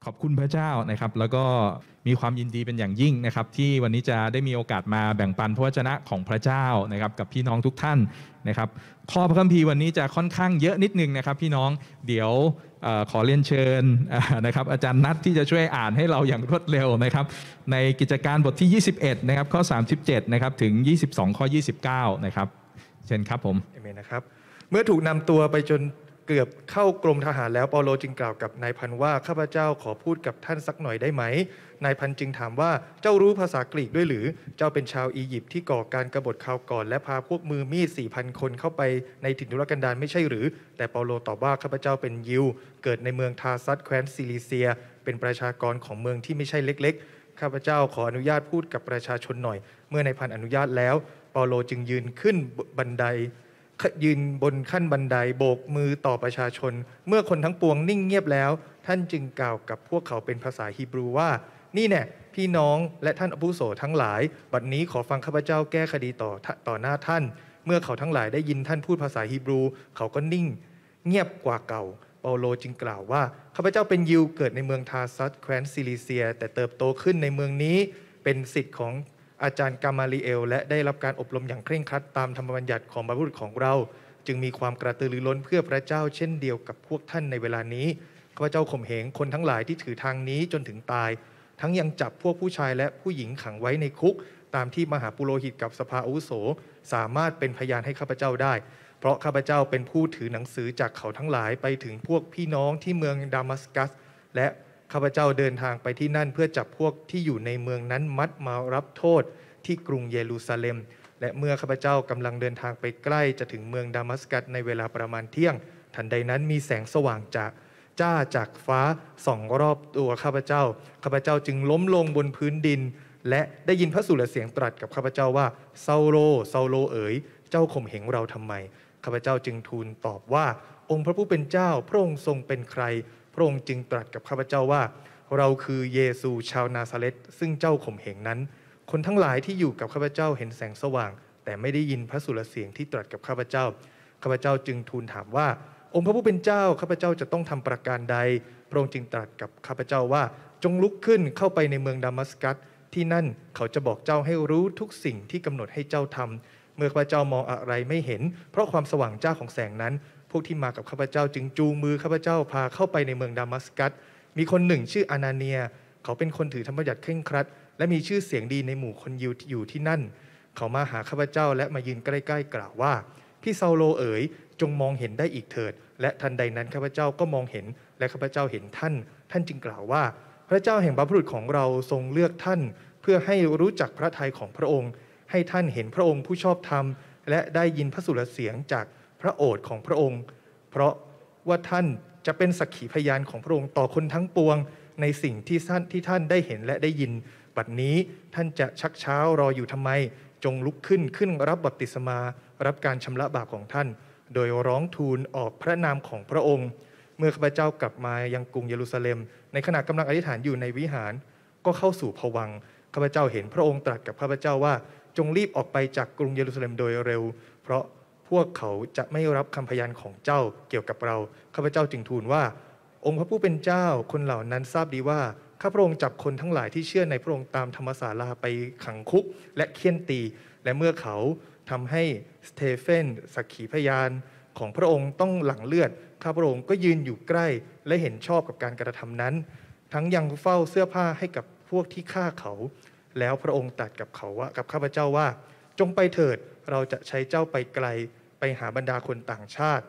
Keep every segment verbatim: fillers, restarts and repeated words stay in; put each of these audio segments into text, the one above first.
ขอบคุณพระเจ้านะครับแล้วก็มีความยินดีเป็นอย่างยิ่งนะครับที่วันนี้จะได้มีโอกาสมาแบ่งปันพระวจนะของพระเจ้านะครับกับพี่น้องทุกท่านนะครับข้อพระคัมภีร์วันนี้จะค่อนข้างเยอะนิดนึงนะครับพี่น้องเดี๋ยวเอ่อขอเรียนเชิญนะครับอาจารย์นัทที่จะช่วยอ่านให้เราอย่างรวดเร็วนะครับในกิจการบทที่ยี่สิบเอ็ดนะครับข้อสามสิบเจ็ดนะครับถึงยี่สิบสองข้อยี่สิบเก้านะครับเชิญครับผมเอเมนนะครับเมื่อถูกนำตัวไปจนเกือบเข้ากรมทหารแล้วเปาโลจึงกล่าวกับนายพันว่าข้าพเจ้าขอพูดกับท่านสักหน่อยได้ไหมนายพันจึงถามว่าเจ้ารู้ภาษากรีกด้วยหรือเจ้าเป็นชาวอียิปต์ที่ก่อการกบฏคราวก่อนและพาพวกมือมีด สี่พัน คนเข้าไปในถิ่นทุรกันดารไม่ใช่หรือแต่เปาโลตอบว่าข้าพเจ้าเป็นยิวเกิดในเมืองทาซัสแคว้นซิลิเซียเป็นประชากรของเมืองที่ไม่ใช่เล็กๆข้าพเจ้าขออนุญาตพูดกับประชาชนหน่อยเมื่อนายพันอนุญาตแล้วเปาโลจึงยืนขึ้นบันไดยืนบนขั้นบันไดโบกมือต่อประชาชนเมื่อคนทั้งปวงนิ่งเงียบแล้วท่านจึงกล่าวกับพวกเขาเป็นภาษาฮีบรูว่านี่แน่พี่น้องและท่านอาวุโสทั้งหลายบัดนี้ขอฟังข้าพเจ้าแก้คดีต่อต่อหน้าท่านเมื่อเขาทั้งหลายได้ยินท่านพูดภาษาฮีบรูเขาก็นิ่งเงียบกว่าเก่าเปาโลจึงกล่าวว่าข้าพเจ้าเป็นยิวเกิดในเมืองทาซัสแคว้นซิลิเซียแต่เติบโตขึ้นในเมืองนี้เป็นศิษย์ของอาจารย์กามาลีเอลและได้รับการอบรมอย่างเคร่งครัดตามธรรมบัญญัติของบรรพบุรุษของเราจึงมีความกระตือรือร้นเพื่อพระเจ้าเช่นเดียวกับพวกท่านในเวลานี้ข้าพเจ้าข่มเหงคนทั้งหลายที่ถือทางนี้จนถึงตายทั้งยังจับพวกผู้ชายและผู้หญิงขังไว้ในคุกตามที่มหาปุโรหิตกับสภาอาวุโสสามารถเป็นพยานให้ข้าพเจ้าได้เพราะข้าพเจ้าเป็นผู้ถือหนังสือจากเขาทั้งหลายไปถึงพวกพี่น้องที่เมืองดามัสกัสและข้าพเจ้าเดินทางไปที่นั่นเพื่อจับพวกที่อยู่ในเมืองนั้นมัดมารับโทษที่กรุงเยรูซาเล็มและเมื่อข้าพเจ้ากำลังเดินทางไปใกล้จะถึงเมืองดามัสกัสในเวลาประมาณเที่ยงทันใดนั้นมีแสงสว่างจากจ้าจากฟ้าส่องรอบตัวข้าพเจ้าข้าพเจ้าจึงล้มลงบนพื้นดินและได้ยินพระสุรเสียงตรัสกับข้าพเจ้าว่าซาโลซาโลเอ๋ยเจ้าข่มเหงเราทำไมข้าพเจ้าจึงทูลตอบว่าองค์พระผู้เป็นเจ้าพระองค์ทรงเป็นใครพระองค์จึงตรัสกับข้าพเจ้าว่าเราคือเยซูชาวนาซาเรตซึ่งเจ้าข่มเหงนั้นคนทั้งหลายที่อยู่กับข้าพเจ้าเห็นแสงสว่างแต่ไม่ได้ยินพระสุรเสียงที่ตรัสกับข้าพเจ้าข้าพเจ้าจึงทูลถามว่าองค์พระผู้เป็นเจ้าข้าพเจ้าจะต้องทำประการใดพระองค์จึงตรัสกับข้าพเจ้าว่าจงลุกขึ้นเข้าไปในเมืองดามัสกัสที่นั่นเขาจะบอกเจ้าให้รู้ทุกสิ่งที่กำหนดให้เจ้าทำเมื่อข้าพเจ้ามองอะไรไม่เห็นเพราะความสว่างจ้าของแสงนั้นพวกที่มากับข้าพเจ้าจึงจูงมือข้าพเจ้าพาเข้าไปในเมืองดามัสกัสมีคนหนึ่งชื่ออานาเนียเขาเป็นคนถือธรรมบัญญัติเคร่งครัดและมีชื่อเสียงดีในหมู่คนยิวอยู่ที่นั่นเขามาหาข้าพเจ้าและมายืนใกล้ๆกล่าวว่าพี่ซาโลเอ๋ยจงมองเห็นได้อีกเถิดและทันใดนั้นข้าพเจ้าก็มองเห็นและข้าพเจ้าเห็นท่านท่านจึงกล่าวว่าพระเจ้าแห่งบรรพบุรุษของเราทรงเลือกท่านเพื่อให้รู้จักพระทัยของพระองค์ให้ท่านเห็นพระองค์ผู้ชอบธรรมและได้ยินพระสุรเสียงจากพระโอษฐ์ของพระองค์เพราะว่าท่านจะเป็นสักขีพยานของพระองค์ต่อคนทั้งปวงในสิ่งที่ท่านที่ท่านได้เห็นและได้ยินบัดนี้ท่านจะชักช้ารออยู่ทำไมจงลุกขึ้นขึ้นรับบัพติศมารับการชำระบาปของท่านโดยร้องทูลออกพระนามของพระองค์เมื่อข้าพเจ้ากลับมายังกรุงเยรูซาเล็มในขณะกำลังอธิษฐานอยู่ในวิหารก็เข้าสู่ภวังค์ข้าพเจ้าเห็นพระองค์ตรัสกับข้าพเจ้าว่าจงรีบออกไปจากกรุงเยรูซาเล็มโดยเร็วเพราะพวกเขาจะไม่รับคำพยานของเจ้าเกี่ยวกับเราข้าพเจ้าจึงทูลว่าองค์พระผู้เป็นเจ้าคนเหล่านั้นทราบดีว่าข้าพระองค์จับคนทั้งหลายที่เชื่อในพระองค์ตามธรรมศาลาไปขังคุกและเฆี่ยนตีและเมื่อเขาทำให้สเตเฟนสักขีพยานของพระองค์ต้องหลั่งเลือดข้าพระองค์ก็ยืนอยู่ใกล้และเห็นชอบกับการกระทำนั้นทั้งยังเฝ้าเสื้อผ้าให้กับพวกที่ฆ่าเขาแล้วพระองค์ตรัสกับเขาว่ากับข้าพเจ้าว่าจงไปเถิดเราจะใช้เจ้าไปไกลไปหาบรรดาคนต่างชาติ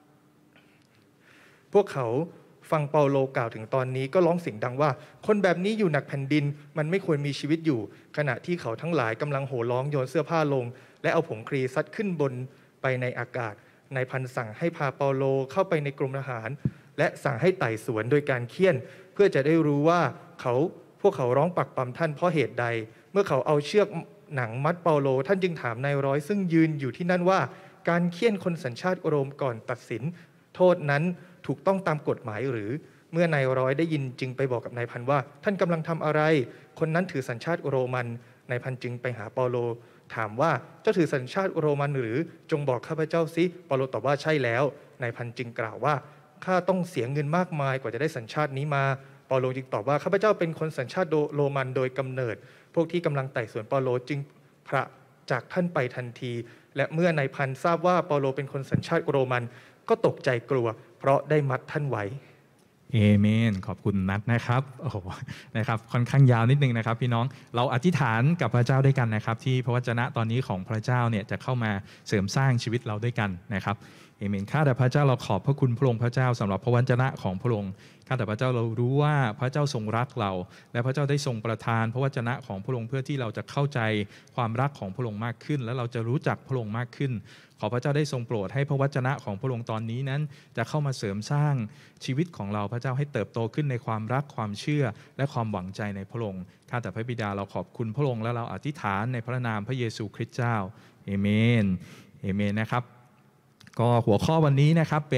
พวกเขาฟังเปาโลกล่าวถึงตอนนี้ก็ร้องเสียงดังว่าคนแบบนี้อยู่หนักแผ่นดินมันไม่ควรมีชีวิตอยู่ขณะที่เขาทั้งหลายกำลังโห่ร้องโยนเสื้อผ้าลงและเอาผงครีซัดขึ้นบนไปในอากาศนายพันสั่งให้พาเปาโลเข้าไปในกรมทหารและสั่งให้ไต่สวนโดยการเฆี่ยนเพื่อจะได้รู้ว่าเขาพวกเขาร้องปักปั๊มท่านเพราะเหตุใดเมื่อเขาเอาเชือกหนังมัดเปาโลท่านจึงถามนายร้อยซึ่งยืนอยู่ที่นั่นว่าการเฆี่ยนคนสัญชาติโรมก่อนตัดสินโทษนั้นถูกต้องตามกฎหมายหรือเมื่อนายร้อยได้ยินจึงไปบอกกับนายพันว่าท่านกำลังทำอะไรคนนั้นถือสัญชาติโรมันนายพันจึงไปหาเปาโลถามว่าเจ้าถือสัญชาติโรมันหรือจงบอกข้าพเจ้าซิเปาโลตอบว่าใช่แล้วนายพันจึงกล่าวว่าข้าต้องเสียเงินมากมายกว่าจะได้สัญชาตินี้มาเปาโลจึงตอบว่าข้าพเจ้าเป็นคนสัญชาติโรมันโดยกำเนิดพวกที่กำลังไต่สวนเปาโลจึงพระจากท่านไปทันทีและเมื่อนายพันทราบว่าเปาโลเป็นคนสัญชาติโรมันก็ตกใจกลัวเพราะได้มัดท่านไว้เอเมนขอบคุณนัทนะครับโอ้โหนะครับค่อนข้างยาวนิดนึงนะครับพี่น้องเราอธิษฐานกับพระเจ้าด้วยกันนะครับที่พระวจนะตอนนี้ของพระเจ้าเนี่ยจะเข้ามาเสริมสร้างชีวิตเราด้วยกันนะครับเอเมนข้าแต่พระเจ้าเราขอบพระคุณพระองค์พระเจ้าสำหรับพระวจนะของพระองค์ข้าแต่พระเจ้าเรารู้ว่าพระเจ้าทรงรักเราและพระเจ้าได้ทรงประทานพระวจนะของพระองค์เพื่อที่เราจะเข้าใจความรักของพระองค์มากขึ้นและเราจะรู้จักพระองค์มากขึ้นขอพระเจ้าได้ทรงโปรดให้พระวจนะของพระองค์ตอนนี้นั้นจะเข้ามาเสริมสร้างชีวิตของเราพระเจ้าให้เติบโตขึ้นในความรักความเชื่อและความหวังใจในพระองค์ข้าแต่พระบิดาเราขอบคุณพระองค์และเราอธิษฐานในพระนามพระเยซูคริสต์เจ้าเอเมนเอเมนนะครับก็หัวข้อวันนี้นะครับเป็น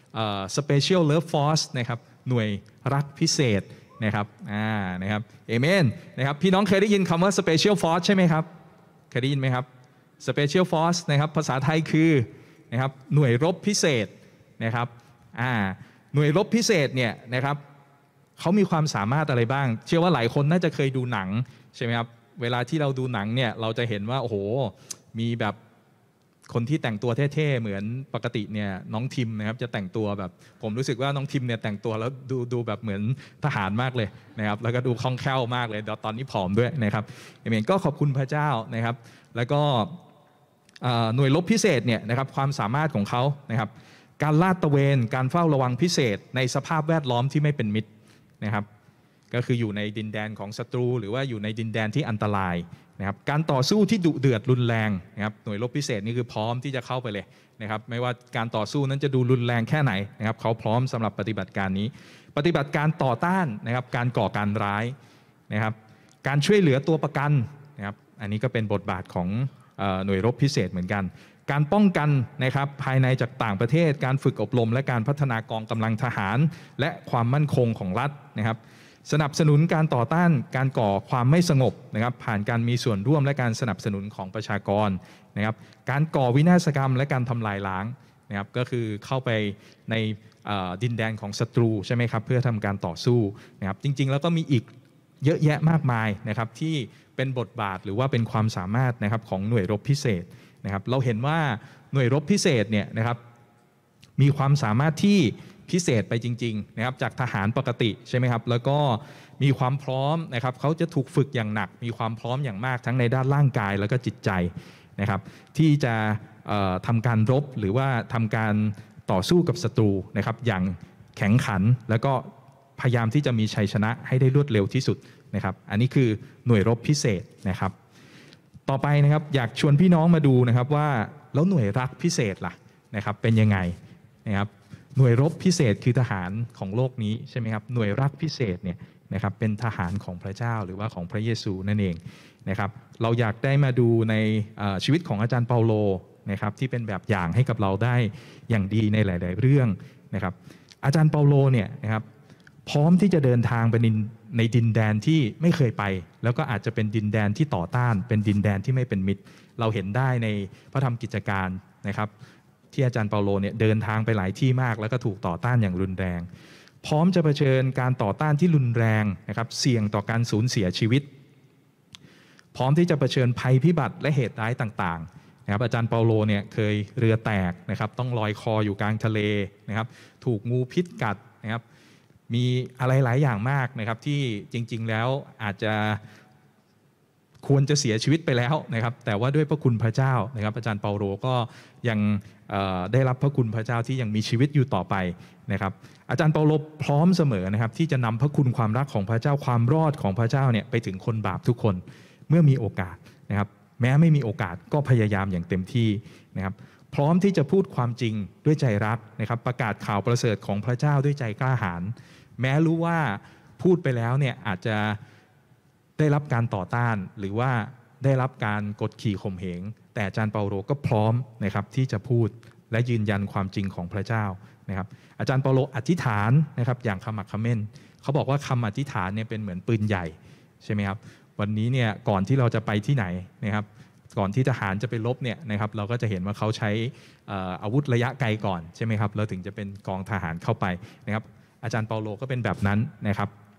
Special Love Force นะครับหน่วยรักพิเศษนะครับอ่านะครับเอเมนนะครับพี่น้องเคยได้ยินคำว่า Special Force ใช่ไหมครับเคยได้ยินไหมครับ Special Force นะครับภาษาไทยคือนะครับหน่วยรบพิเศษนะครับอ่าหน่วยรบพิเศษเนี่ยนะครับเขามีความสามารถอะไรบ้างเชื่อว่าหลายคนน่าจะเคยดูหนังใช่ไหมครับเวลาที่เราดูหนังเนี่ยเราจะเห็นว่าโอ้โหมีแบบคนที่แต่งตัวเท่ๆเหมือนปกติเนี่ยน้องทิมนะครับจะแต่งตัวแบบผมรู้สึกว่าน้องทิมเนี่ยแต่งตัวแล้วดูดูแบบเหมือนทหารมากเลยนะครับแล้วก็ดูคล่องแคล่วมากเลยตอนนี้ผอมด้วยนะครับเอเมนก็ขอบคุณพระเจ้านะครับแล้วก็หน่วยรบพิเศษเนี่ยนะครับความสามารถของเขานะครับการลาดตระเวนการเฝ้าระวังพิเศษในสภาพแวดล้อมที่ไม่เป็นมิตรนะครับก็คืออยู่ในดินแดนของศัตรูหรือว่าอยู่ในดินแดนที่อันตรายนะครับการต่อสู้ที่ดุเดือดรุนแรงนะครับหน่วยรบพิเศษนี่คือพร้อมที่จะเข้าไปเลยนะครับไม่ว่าการต่อสู้นั้นจะดูรุนแรงแค่ไหนนะครับเขาพร้อมสำหรับปฏิบัติการนี้ปฏิบัติการต่อต้านนะครับการก่อการร้ายนะครับการช่วยเหลือตัวประกันนะครับอันนี้ก็เป็นบทบาทของหน่วยรบพิเศษเหมือนกันการป้องกันนะครับภายในจากต่างประเทศการฝึกอบรมและการพัฒนากองกำลังทหารและความมั่นคงของรัฐนะครับสนับสนุนการต่อต้านการก่อความไม่สงบนะครับผ่านการมีส่วนร่วมและการสนับสนุนของประชากรนะครับการก่อวินาศกรรมและการทำลายล้างนะครับก็คือเข้าไปในดินแดนของศัตรูใช่ไหมครับเพื่อทำการต่อสู้นะครับจริงๆแล้วก็มีอีกเยอะแยะมากมายนะครับที่เป็นบทบาทหรือว่าเป็นความสามารถนะครับของหน่วยรบพิเศษนะครับเราเห็นว่าหน่วยรบพิเศษเนี่ยนะครับมีความสามารถที่พิเศษไปจริงๆนะครับจากทหารปกติใช่ไหมครับแล้วก็มีความพร้อมนะครับเขาจะถูกฝึกอย่างหนักมีความพร้อมอย่างมากทั้งในด้านร่างกายแล้วก็จิตใจนะครับที่จะทำการรบหรือว่าทำการต่อสู้กับศัตรูนะครับอย่างแข็งขันแล้วก็พยายามที่จะมีชัยชนะให้ได้รวดเร็วที่สุดนะครับอันนี้คือหน่วยรบพิเศษนะครับต่อไปนะครับอยากชวนพี่น้องมาดูนะครับว่าแล้วหน่วยรักพิเศษล่ะนะครับเป็นยังไงนะครับหน่วยรบพิเศษคือทหารของโลกนี้ใช่ไหมครับหน่วยรักพิเศษเนี่ยนะครับเป็นทหารของพระเจ้าหรือว่าของพระเยซูนั่นเองนะครับเราอยากได้มาดูในชีวิตของอาจารย์เปาโลนะครับที่เป็นแบบอย่างให้กับเราได้อย่างดีในหลายๆเรื่องนะครับอาจารย์เปาโลเนี่ยนะครับพร้อมที่จะเดินทางไปในดินแดนที่ไม่เคยไปแล้วก็อาจจะเป็นดินแดนที่ต่อต้านเป็นดินแดนที่ไม่เป็นมิตรเราเห็นได้ในพระธรรมกิจการนะครับที่อาจารย์เปาโลเนี่ยเดินทางไปหลายที่มากแล้วก็ถูกต่อต้านอย่างรุนแรงพร้อมจะเผชิญการต่อต้านที่รุนแรงนะครับเสี่ยงต่อการสูญเสียชีวิตพร้อมที่จะเผชิญภัยพิบัติและเหตุร้ายต่างๆนะครับอาจารย์เปาโลเนี่ยเคยเรือแตกนะครับต้องลอยคออยู่กลางทะเลนะครับถูกงูพิษกัดนะครับมีอะไรหลายอย่างมากนะครับที่จริงๆแล้วอาจจะควรจะเสียชีวิตไปแล้วนะครับแต่ว่าด้วยพระคุณพระเจ้านะครับอาจารย์เปาโลก็ยังได้รับพระคุณพระเจ้าที่ยังมีชีวิตอยู่ต่อไปนะครับอาจารย์เปาโลพร้อมเสมอนะครับที่จะนำพระคุณความรักของพระเจ้าความรอดของพระเจ้าเนี่ยไปถึงคนบาปทุกคนเมื่อมีโอกาสนะครับแม้ไม่มีโอกาสก็พยายามอย่างเต็มที่นะครับพร้อมที่จะพูดความจริงด้วยใจรักนะครับประกาศข่าวประเสริฐของพระเจ้าด้วยใจกล้าหาญแม้รู้ว่าพูดไปแล้วเนี่ยอาจจะได้รับการต่อต้านหรือว่าได้รับการกดขี่ข่มเหงแต่อาจารย์เปาโลก็พร้อมนะครับที่จะพูดและยืนยันความจริงของพระเจ้านะครับอาจารย์เปาโลอธิษฐานนะครับอย่างขมักเขม้นเขาบอกว่าคำอธิษฐานเนี่ยเป็นเหมือนปืนใหญ่ใช่ไหมครับวันนี้เนี่ยก่อนที่เราจะไปที่ไหนนะครับก่อนที่ทหารจะไปรบเนี่ยนะครับเราก็จะเห็นว่าเขาใช้อาวุธระยะไกลก่อนใช่ไหมครับแล้วถึงจะเป็นกองทหารเข้าไปนะครับอาจารย์เปาโลก็เป็นแบบนั้นนะครับ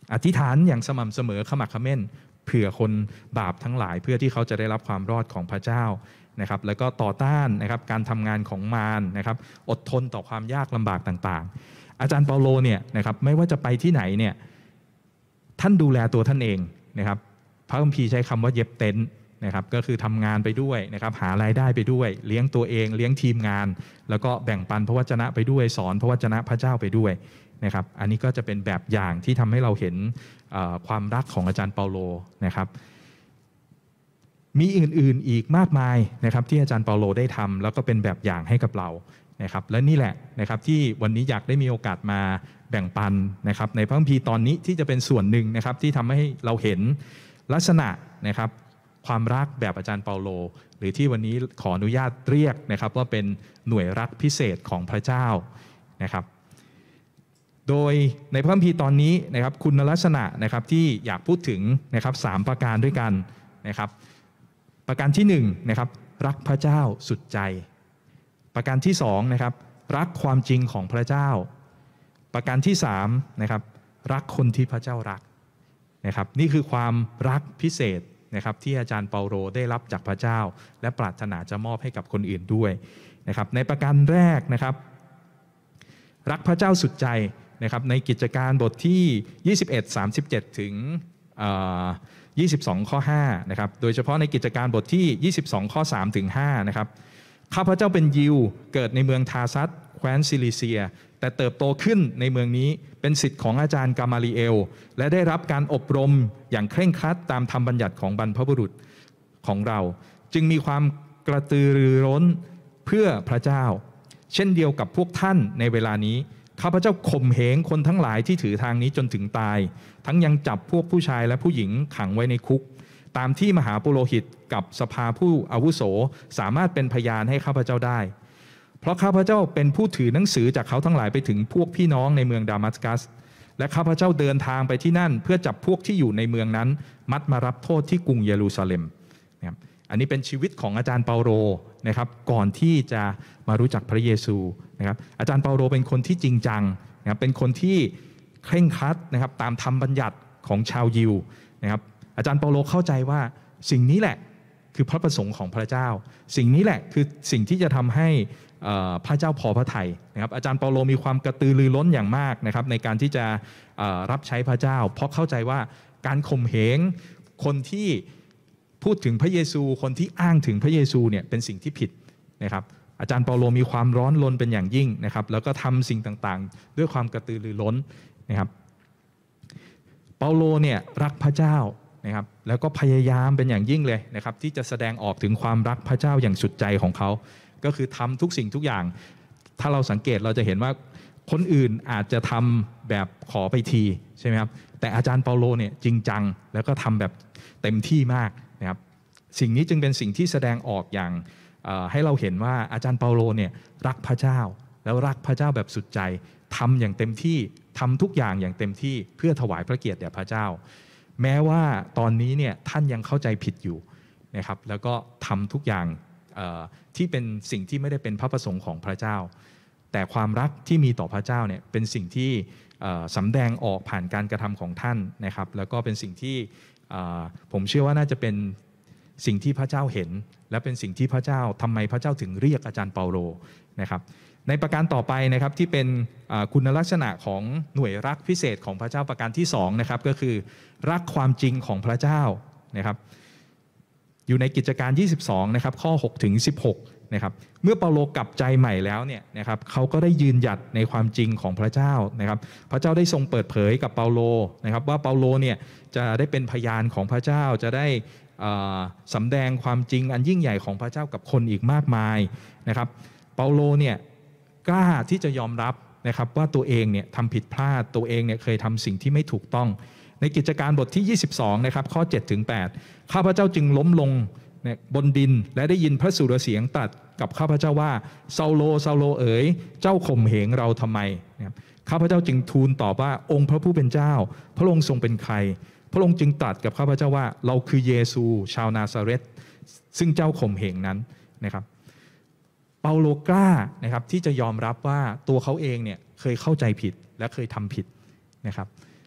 อธิษฐานอย่างสม่ำเสมอขมักเขม้นเผื่อคนบาปทั้งหลายเพื่อที่เขาจะได้รับความรอดของพระเจ้านะครับแล้วก็ต่อต้านนะครับการทำงานของมารนะครับอดทนต่อความยากลำบากต่างๆอาจารย์เปาโลเนี่ยนะครับไม่ว่าจะไปที่ไหนเนี่ยท่านดูแลตัวท่านเองนะครับพระคัมภีร์ใช้คำว่าเย็บเต็นท์นะครับก็คือทำงานไปด้วยนะครับหารายได้ไปด้วยเลี้ยงตัวเองเลี้ยงทีมงานแล้วก็แบ่งปันพระวจนะไปด้วยสอนพระวจนะพระเจ้าไปด้วยนะครับอันนี้ก็จะเป็นแบบอย่างที่ทำให้เราเห็นความรักของอาจารย์เปาโลนะครับมีอื่นๆอีกมากมายนะครับที่อาจารย์เปาโลได้ทำแล้วก็เป็นแบบอย่างให้กับเรานะครับและนี่แหละนะครับที่วันนี้อยากได้มีโอกาสมาแบ่งปันนะครับในพระคัมภีร์ตอนนี้ที่จะเป็นส่วนหนึ่งนะครับที่ทำให้เราเห็นลักษณะนะครับความรักแบบอาจารย์เปาโลหรือที่วันนี้ขออนุญาตเรียกนะครับว่าเป็นหน่วยรักพิเศษของพระเจ้านะครับโดยในพระคัมภีร์ตอนนี้นะครับคุณลักษณะนะครับที่อยากพูดถึงนะครับสามประการด้วยกันนะครับประการที่หนึ่งนะครับรักพระเจ้าสุดใจประการที่สองนะครับรักความจริงของพระเจ้าประการที่สามนะครับรักคนที่พระเจ้ารักนะครับนี่คือความรักพิเศษนะครับที่อาจารย์เปาโลได้รับจากพระเจ้าและปรารถนาจะมอบให้กับคนอื่นด้วยนะครับในประการแรกนะครับรักพระเจ้าสุดใจนะครับในกิจการบทที่ยี่สิบเอ็ด สามสิบเจ็ดถึงยี่สิบสองข้อห้านะครับโดยเฉพาะในกิจการบทที่ยี่สิบสองข้อสามถึงห้านะครับข้าพเจ้าเป็นยิวเกิดในเมืองทาซัสแคว้นซิลิเซียแต่เติบโตขึ้นในเมืองนี้เป็นศิษย์ของอาจารย์กามาลีเอลและได้รับการอบรมอย่างเคร่งครัดตามธรรมบัญญัติของบรรพบุรุษของเราจึงมีความกระตือรือร้นเพื่อพระเจ้าเช่นเดียวกับพวกท่านในเวลานี้ข้าพเจ้าข่มเหงคนทั้งหลายที่ถือทางนี้จนถึงตายทั้งยังจับพวกผู้ชายและผู้หญิงขังไว้ในคุกตามที่มหาปุโรหิตกับสภาผู้อาวุโสสามารถเป็นพยานให้ข้าพเจ้าได้เพราะข้าพเจ้าเป็นผู้ถือหนังสือจากเขาทั้งหลายไปถึงพวกพี่น้องในเมืองดามัสกัสและข้าพเจ้าเดินทางไปที่นั่นเพื่อจับพวกที่อยู่ในเมืองนั้นมัดมารับโทษที่กรุงเยรูซาเล็มนะครับอันนี้เป็นชีวิตของอาจารย์เปาโลนะครับก่อนที่จะมารู้จักพระเยซูนะครับอาจารย์เปาโลเป็นคนที่จริงจังนะครับเป็นคนที่เคร่งครัดนะครับตามธรรมบัญญัติของชาวยิวนะครับอาจารย์เปาโลเข้าใจว่าสิ่งนี้แหละคือพระประสงค์ของพระเจ้าสิ่งนี้แหละคือสิ่งที่จะทำให้พระเจ้าพอพระทัยนะครับอาจารย์เปาโลมีความกระตือรือร้นอย่างมากนะครับในการที่จะรับใช้พระเจ้าเพราะเข้าใจว่าการข่มเหงคนที่พูดถึงพระเยซูคนที่อ้างถึงพระเยซูเนี่ยเป็นสิ่งที่ผิดนะครับอาจารย์เปาโลมีความร้อนรนเป็นอย่างยิ่งนะครับแล้วก็ทำสิ่งต่างๆด้วยความกระตือรือร้นนะครับเปาโลเนี่ยรักพระเจ้านะครับแล้วก็พยายามเป็นอย่างยิ่งเลยนะครับที่จะแสดงออกถึงความรักพระเจ้าอย่างสุดใจของเขาก็คือทำทุกสิ่งทุกอย่างถ้าเราสังเกตเราจะเห็นว่าคนอื่นอาจจะทำแบบขอไปทีใช่ไหมครับแต่อาจารย์เปาโลเนี่ยจริงจังแล้วก็ทำแบบเต็มที่มากนะครับสิ่งนี้จึงเป็นสิ่งที่แสดงออกอย่างให้เราเห็นว่าอาจารย์เปาโลเนี่ยรักพระเจ้าแล้วรักพระเจ้าแบบสุดใจทำอย่างเต็มที่ทำทุกอย่างอย่างเต็มที่เพื่อถวายพระเกียรติแด่พระเจ้าแม้ว่าตอนนี้เนี่ยท่านยังเข้าใจผิดอยู่นะครับแล้วก็ทำทุกอย่างที่เป็นสิ่งที่ไม่ได้เป็นพระประสงค์ของพระเจ้าแต่ความรักที่มีต่อพระเจ้าเนี่ยเป็นสิ่งที่สำแดงออกผ่านการกระทำของท่านนะครับแล้วก็เป็นสิ่งที่ผมเชื่อว่าน่าจะเป็นสิ่งที่พระเจ้าเห็นและเป็นสิ่งที่พระเจ้าทำไมพระเจ้าถึงเรียกอาจารย์เปาโลนะครับในประการต่อไปนะครับที่เป็นคุณลักษณะของหน่วยรักพิเศษของพระเจ้าประการที่สองนะครับก็คือรักความจริงของพระเจ้านะครับอยู่ในกิจการยี่สิบสองนะครับข้อหกถึงสิบหกนะครับเมื่อเปาโลกลับใจใหม่แล้วเนี่ยนะครับเขาก็ได้ยืนหยัดในความจริงของพระเจ้านะครับพระเจ้าได้ทรงเปิดเผยกับเปาโลนะครับว่าเปาโลเนี่ยจะได้เป็นพยานของพระเจ้าจะได้สำแดงความจริงอันยิ่งใหญ่ของพระเจ้ากับคนอีกมากมายนะครับเปาโลเนี่ยกล้าที่จะยอมรับนะครับว่าตัวเองเนี่ยทำผิดพลาดตัวเองเนี่ยเคยทำสิ่งที่ไม่ถูกต้องในกิจการบทที่ยี่สิบสองนะครับข้อเจ็ดถึงแปดข้าพเจ้าจึงล้มลงบนดินและได้ยินพระสุรเสียงตรัสกับข้าพเจ้าว่าซาโลซาโลเอ๋ยเจ้าข่มเหงเราทำไมข้าพเจ้าจึงทูลตอบว่าองค์พระผู้เป็นเจ้าพระองค์ทรงเป็นใครพระองค์จึงตรัสกับข้าพเจ้าว่าเราคือเยซูชาวนาซาเรตซึ่งเจ้าข่มเหงนั้นนะครับเปาโลกล้านะครับที่จะยอมรับว่าตัวเขาเองเนี่ยเคยเข้าใจผิดและเคยทำผิดนะครับ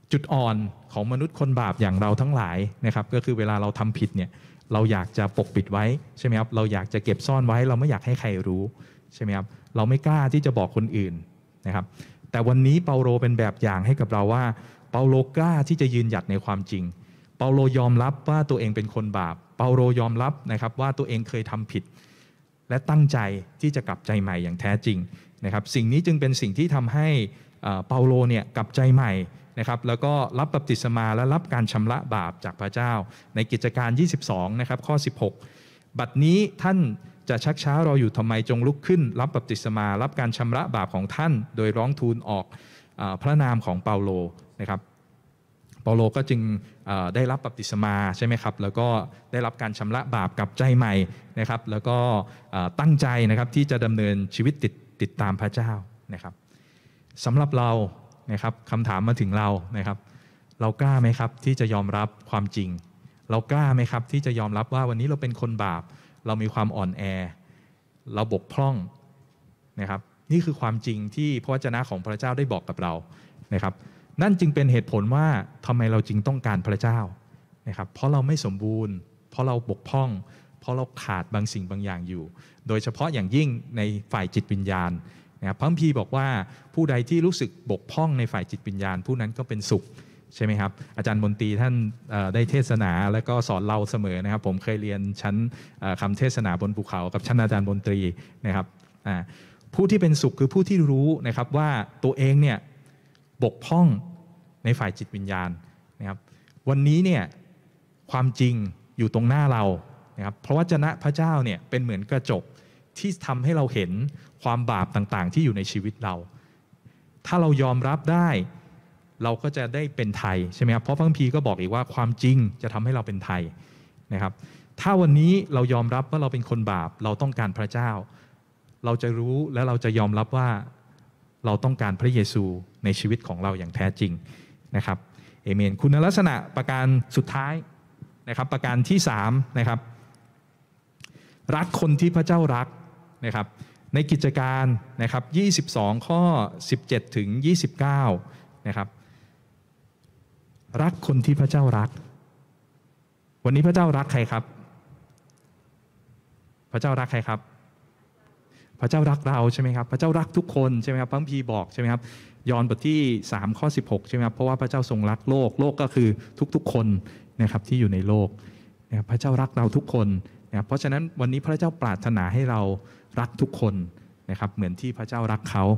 จุดอ่อนของมนุษย์คนบาปอย่างเราทั้งหลายนะครับก็คือเวลาเราทำผิดเนี่ยเราอยากจะปกปิดไว้ใช่ไหมครับเราอยากจะเก็บซ่อนไว้เราไม่อยากให้ใครรู้ใช่ไหมครับเราไม่กล้าที่จะบอกคนอื่นนะครับแต่วันนี้เปาโลเป็นแบบอย่างให้กับเราว่าเปาโลกล้าที่จะยืนหยัดในความจริงเปาโลยอมรับว่าตัวเองเป็นคนบาปเปาโลยอมรับนะครับว่าตัวเองเคยทำผิดและตั้งใจที่จะกลับใจใหม่อย่างแท้จริงนะครับสิ่งนี้จึงเป็นสิ่งที่ทำให้เปาโลเนี่ยกลับใจใหม่นะครับแล้วก็รับบัพติศมาและรับการชำระบาปจากพระเจ้าในกิจการยี่สิบสองนะครับข้อสิบหกบัดนี้ท่านจะชักช้ารออยู่ทำไมจงลุกขึ้นรับบัพติศมารับการชำระบาปของท่านโดยร้องทูลออกพระนามของเปาโลนะครับเปาโลก็จึงได้รับบัพติศมาใช่ไหมครับแล้วก็ได้รับการชำระบาปกับใจใหม่นะครับแล้วก็ตั้งใจนะครับที่จะดำเนินชีวิตติดติดตามพระเจ้านะครับสำหรับเรานะครับคำถามมาถึงเรานะครับเรากล้าไหมครับที่จะยอมรับความจริงเรากล้าไหมครับที่จะยอมรับว่าวันนี้เราเป็นคนบาปเรามีความอ่อนแอเราบกพร่องนะครับนี่คือความจริงที่พระวจนะของพระเจ้าได้บอกกับเรานะครับนั่นจึงเป็นเหตุผลว่าทำไมเราจึงต้องการพระเจ้านะครับเพราะเราไม่สมบูรณ์เพราะเราบกพร่องเพราะเราขาดบางสิ่งบางอย่างอยู่โดยเฉพาะอย่างยิ่งในฝ่ายจิตวิญญาณนะครับพระคัมภีร์บอกว่าผู้ใดที่รู้สึกบกพร่องในฝ่ายจิตวิญญาณผู้นั้นก็เป็นสุขใช่ไหมครับอาจารย์มนตรีท่านได้เทศนาและก็สอนเราเสมอนะครับผมเคยเรียนชั้นคำเทศนาบนภูเขากับชั้นอาจารย์มนตรีนะครับผู้ที่เป็นสุขคือผู้ที่รู้นะครับว่าตัวเองเนี่ยบกพร่องในฝ่ายจิตวิญญาณนะครับวันนี้เนี่ยความจริงอยู่ตรงหน้าเรานะครับเพราะวจนะพระเจ้าเนี่ยเป็นเหมือนกระจกที่ทำให้เราเห็นความบาปต่างๆที่อยู่ในชีวิตเราถ้าเรายอมรับได้เราก็จะได้เป็นไทยใช่ไหมครับเพราะพระคัมภีร์ก็บอกอีกว่าความจริงจะทำให้เราเป็นไทยนะครับถ้าวันนี้เรายอมรับว่าเราเป็นคนบาปเราต้องการพระเจ้าเราจะรู้และเราจะยอมรับว่าเราต้องการพระเยซูในชีวิตของเราอย่างแท้จริงนะครับเอเมนคุณลักษณะประการสุดท้ายนะครับประการที่สามนะครับรักคนที่พระเจ้ารักนะครับในกิจการนะครับยี่สิบสองข้อสิบเจ็ดถึงยี่สิบเก้านะครับรักคนที่พระเจ้ารักวันนี้พระเจ้ารักใครครับพระเจ้ารักใครครับพระเจ้ารักเราใช่ไหมครับพระเจ้ารักทุกคนใช่ไหมครับพระคัมภีร์บอกใช่ไหมครับยอห์นบทที่สามข้อสิบหกใช่ไหมครับเพราะว่าพระเจ้าทรงรักโลกโลกก็คือทุกๆคนนะครับที่อยู่ในโลกนะครับพระเจ้ารักเราทุกคนนะครับเพราะฉะนั้นวันนี้พระเจ้าปรารถนาให้เรารักทุกคนนะครับเหมือนที่พระเจ้ารักเขา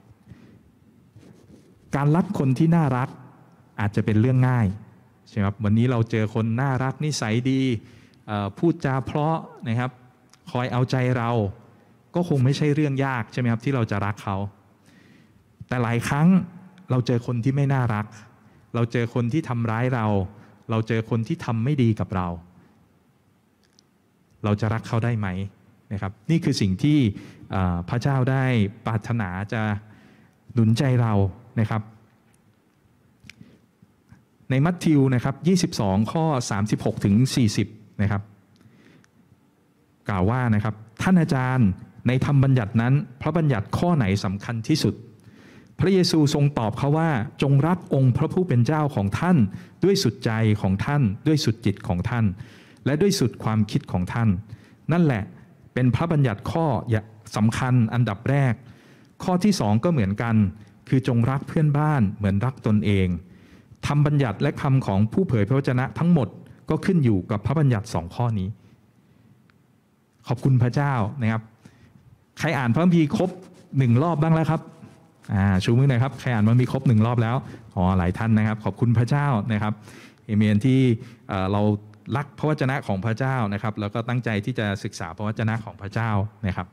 การรักคนที่น่ารักอาจจะเป็นเรื่องง่ายใช่ไหมครับวันนี้เราเจอคนน่ารักนิสัยดีพูดจาเพราะนะครับคอยเอาใจเราก็คงไม่ใช่เรื่องยากใช่ไหมครับที่เราจะรักเขาแต่หลายครั้งเราเจอคนที่ไม่น่ารักเราเจอคนที่ทำร้ายเราเราเจอคนที่ทำไม่ดีกับเราเราจะรักเขาได้ไหมนะครับนี่คือสิ่งที่พระเจ้าได้ปรารถนาจะหนุนใจเรานะครับในมัทธิวนะครับยี่สิบสองข้อสามสิบหกถึงสี่สิบนะครับกล่าวว่านะครับท่านอาจารย์ในธรรมบัญญัตินั้นพระบัญญัติข้อไหนสำคัญที่สุดพระเยซูทรงตอบเขาว่าจงรักองค์พระผู้เป็นเจ้าของท่านด้วยสุดใจของท่านด้วยสุดจิตของท่านและด้วยสุดความคิดของท่านนั่นแหละเป็นพระบัญญัติข้อสำคัญอันดับแรกข้อที่สองก็เหมือนกันคือจงรักเพื่อนบ้านเหมือนรักตนเองธรรมบัญญัติและคำของผู้เผยพระวจนะทั้งหมดก็ขึ้นอยู่กับพระบัญญัติสองข้อนี้ขอบคุณพระเจ้านะครับใครอ่านพระคัมภีร์ครบหนึ่งรอบบ้างแล้วครับอ่าชูมือหน่อยครับใครอ่านพระคัมภีร์ครบหนึ่งรอบแล้วอ๋อหลายท่านนะครับขอบคุณพระเจ้านะครับเอเมนที่เรารักพระวจนะของพระเจ้านะครับแล้วก็ตั้งใจที่จะศึกษาพระวจนะของพระเจ้านะครับ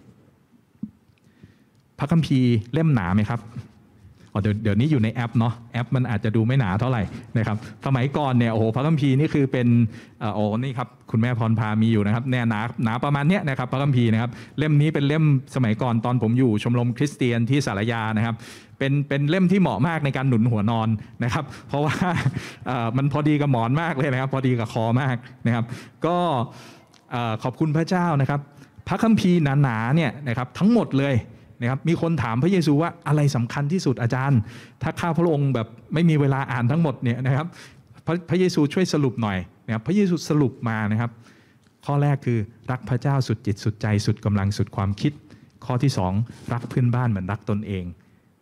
พระคัมภีร์เล่มหนาไหมครับอ๋อเดี๋ยวเดี๋ยวนี้อยู่ในแอปเนาะแอปมันอาจจะดูไม่หนาเท่าไหร่นะครับสมัยก่อนเนี่ยโอ้โหพระคัมภีร์นี่คือเป็นโอ้นี่ครับคุณแม่พรพามีอยู่นะครับเนี่ยหนาหนาประมาณเนี้ยนะครับพระคัมภีร์นะครับเล่มนี้เป็นเล่มสมัยก่อนตอนผมอยู่ชมรมคริสเตียนที่สารยานะครับเป็นเป็นเล่มที่เหมาะมากในการหนุนหัวนอนนะครับเพราะว่ามันพอดีกับหมอนมากเลยนะครับพอดีกับคอมากนะครับก็ขอบคุณพระเจ้านะครับพระคัมภีร์หนาๆเนี่ยนะครับทั้งหมดเลยนะครับมีคนถามพระเยซูว่าอะไรสำคัญที่สุดอาจารย์ถ้าข้าพระองค์แบบไม่มีเวลาอ่านทั้งหมดเนี่ยนะครับพระพระเยซูช่วยสรุปหน่อยนะครับพระเยซูสรุปมานะครับข้อแรกคือรักพระเจ้าสุดจิตสุดใจสุดกำลังสุดความคิดข้อที่สองรักเพื่อนบ้านเหมือนรักตนเอง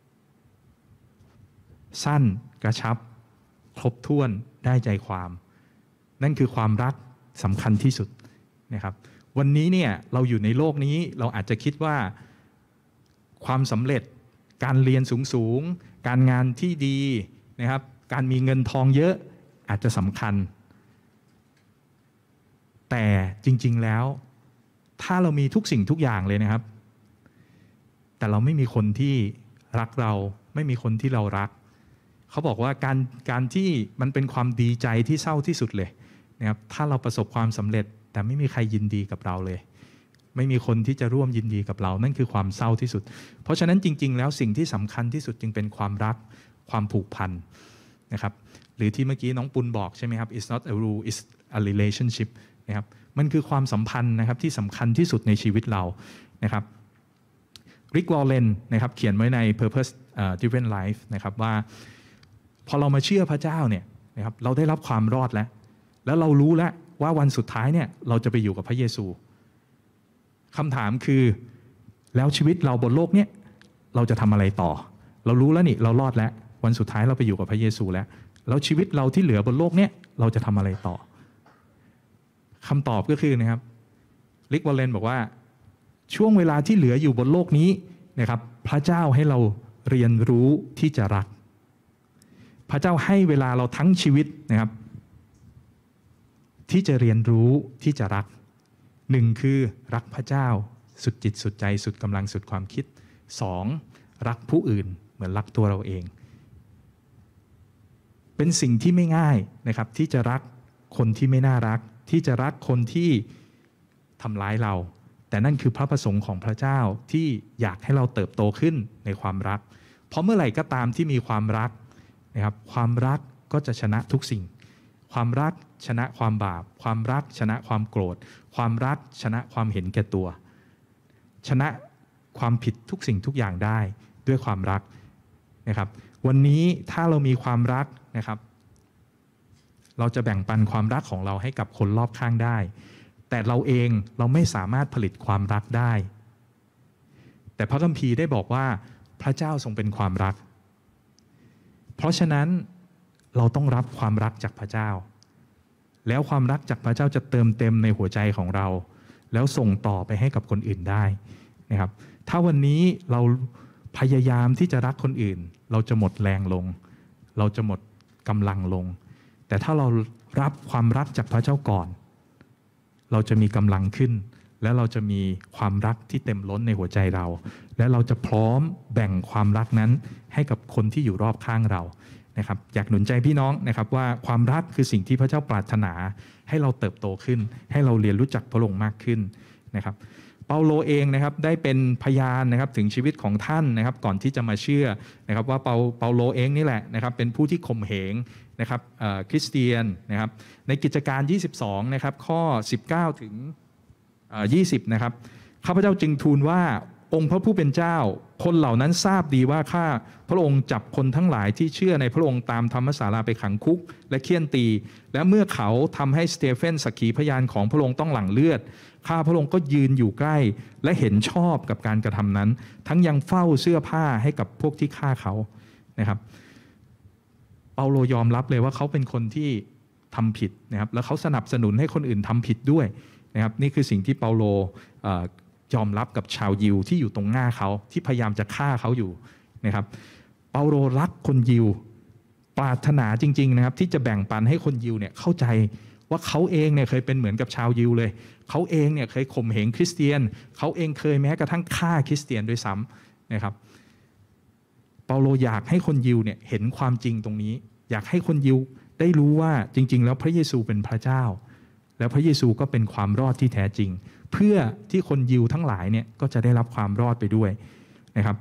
สั้นกระชับครบถ้วนได้ใจความนั่นคือความรักสำคัญที่สุดนะครับวันนี้เนี่ยเราอยู่ในโลกนี้เราอาจจะคิดว่าความสำเร็จการเรียนสูงๆการงานที่ดีนะครับการมีเงินทองเยอะอาจจะสำคัญแต่จริงๆแล้วถ้าเรามีทุกสิ่งทุกอย่างเลยนะครับแต่เราไม่มีคนที่รักเราไม่มีคนที่เรารักเขาบอกว่าการการที่มันเป็นความดีใจที่เศร้าที่สุดเลยนะครับถ้าเราประสบความสำเร็จแต่ไม่มีใครยินดีกับเราเลยไม่มีคนที่จะร่วมยินดีกับเรานั่นคือความเศร้าที่สุดเพราะฉะนั้นจริงๆแล้วสิ่งที่สำคัญที่สุดจึงเป็นความรักความผูกพันนะครับหรือที่เมื่อกี้น้องปุณบอกใช่ไหมครับ it's not a rule it's a relationship นะครับมันคือความสัมพันธ์นะครับที่สำคัญที่สุดในชีวิตเรานะครับริกวอลเลนนะครับเขียนไว้ใน Purpose Driven Life นะครับว่าพอเรามาเชื่อพระเจ้าเนี่ยนะครับเราได้รับความรอดแล้วแล้วเรารู้แล้วว่าวันสุดท้ายเนี่ยเราจะไปอยู่กับพระเยซูคำถามคือแล้วชีวิตเราบนโลกเนี่ยเราจะทำอะไรต่อเรารู้แล้วนี่เรารอดแล้ววันสุดท้ายเราไปอยู่กับพระเยซูแล้วแล้วชีวิตเราที่เหลือบนโลกเนี่ยเราจะทำอะไรต่อคำตอบก็คือนะครับริกวอลเลนบอกว่าช่วงเวลาที่เหลืออยู่บนโลกนี้นะครับพระเจ้าให้เราเรียนรู้ที่จะรักพระเจ้าให้เวลาเราทั้งชีวิตนะครับที่จะเรียนรู้ที่จะรักหนึ่งคือรักพระเจ้าสุดจิตสุดใจสุดกำลังสุดความคิดสองรักผู้อื่นเหมือนรักตัวเราเองเป็นสิ่งที่ไม่ง่ายนะครับที่จะรักคนที่ไม่น่ารักที่จะรักคนที่ทำร้ายเราแต่นั่นคือพระประสงค์ของพระเจ้าที่อยากให้เราเติบโตขึ้นในความรักเพราะเมื่อไหร่ก็ตามที่มีความรักนะครับความรักก็จะชนะทุกสิ่งความรักชนะความบาปความรักชนะความโกรธความรักชนะความเห็นแก่ตัวชนะความผิดทุกสิ่งทุกอย่างได้ด้วยความรักนะครับวันนี้ถ้าเรามีความรักนะครับเราจะแบ่งปันความรักของเราให้กับคนรอบข้างได้แต่เราเองเราไม่สามารถผลิตความรักได้แต่พระคัมภีร์ได้บอกว่าพระเจ้าทรงเป็นความรักเพราะฉะนั้นเราต้องรับความรักจากพระเจ้าแล้วความรักจากพระเจ้าจะเติมเต็มในหัวใจของเราแล้วส่งต่อไปให้กับคนอื่นได้นะครับถ้าวันนี้เราพยายามที่จะรักคนอื่นเราจะหมดแรงลงเราจะหมดกำลังลงแต่ถ้าเรารับความรักจากพระเจ้าก่อนเราจะมีกำลังขึ้นและเราจะมีความรักที่เต็มล้นในหัวใจเราและเราจะพร้อมแบ่งความรักนั้นให้กับคนที่อยู่รอบข้างเรานะครับอยากหนุนใจพี่น้องนะครับว่าความรักคือสิ่งที่พระเจ้าปรารถนาให้เราเติบโตขึ้นให้เราเรียนรู้จักพระองค์มากขึ้นนะครับเปาโลเองนะครับได้เป็นพยานนะครับถึงชีวิตของท่านนะครับก่อนที่จะมาเชื่อนะครับว่าเปาเปาโลเองนี่แหละนะครับเป็นผู้ที่ข่มเหงนะครับคริสเตียนนะครับในกิจการยี่สิบสองนะครับข้อสิบเก้าถึงยี่สิบนะครับข้าพเจ้าจึงทูลว่าองค์พระผู้เป็นเจ้าคนเหล่านั้นทราบดีว่าข้าพระองค์จับคนทั้งหลายที่เชื่อในพระองค์ตามธรรมศาลาไปขังคุกและเฆี่ยนตีและเมื่อเขาทำให้สเตเฟนสักขีพยานของพระองค์ต้องหลั่งเลือดข้าพระองค์ก็ยืนอยู่ใกล้และเห็นชอบกับการกระทำนั้นทั้งยังเฝ้าเสื้อผ้าให้กับพวกที่ฆ่าเขานะครับเปาโลยอมรับเลยว่าเขาเป็นคนที่ทำผิดนะครับแล้วเขาสนับสนุนให้คนอื่นทำผิดด้วยนะครับนี่คือสิ่งที่เปาโลยอมรับกับชาวยิวที่อยู่ตรงหน้าเขาที่พยายามจะฆ่าเขาอยู่นะครับเปาโลรักคนยิวปรารถนาจริงๆนะครับที่จะแบ่งปันให้คนยิวเนี่ยเข้าใจว่าเขาเองเนี่ยเคยเป็นเหมือนกับชาวยิวเลยเขาเองเนี่ยเคยข่มเหงคริสเตียนเขาเองเคยแม้กระทั่งฆ่าคริสเตียนด้วยซ้ำนะครับเปาโลอยากให้คนยิวเนี่ยเห็นความจริงตรงนี้อยากให้คนยิวได้รู้ว่าจริงๆแล้วพระเยซูเป็นพระเจ้าแล้วพระเยซูก็เป็นความรอดที่แท้จริงเพื่อที่คนยิวทั้งหลายเนี่ยก็จะได้รับความรอดไปด้วยนะครับ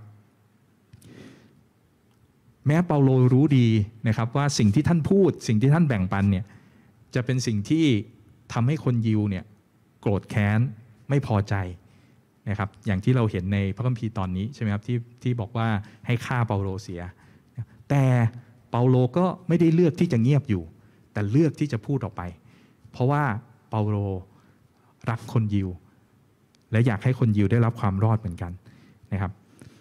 แม้เปาโลรู้ดีนะครับว่าสิ่งที่ท่านพูดสิ่งที่ท่านแบ่งปันเนี่ยจะเป็นสิ่งที่ทำให้คนยิวเนี่ยโกรธแค้นไม่พอใจนะครับอย่างที่เราเห็นในพระคัมภีร์ตอนนี้ใช่ไหมครับที่ที่บอกว่าให้ฆ่าเปาโลเสียแต่เปาโลก็ไม่ได้เลือกที่จะเงียบอยู่แต่เลือกที่จะพูดออกไปเพราะว่าเปาโลรักคนยิวและอยากให้คนยิวได้รับความรอดเหมือนกันนะครับ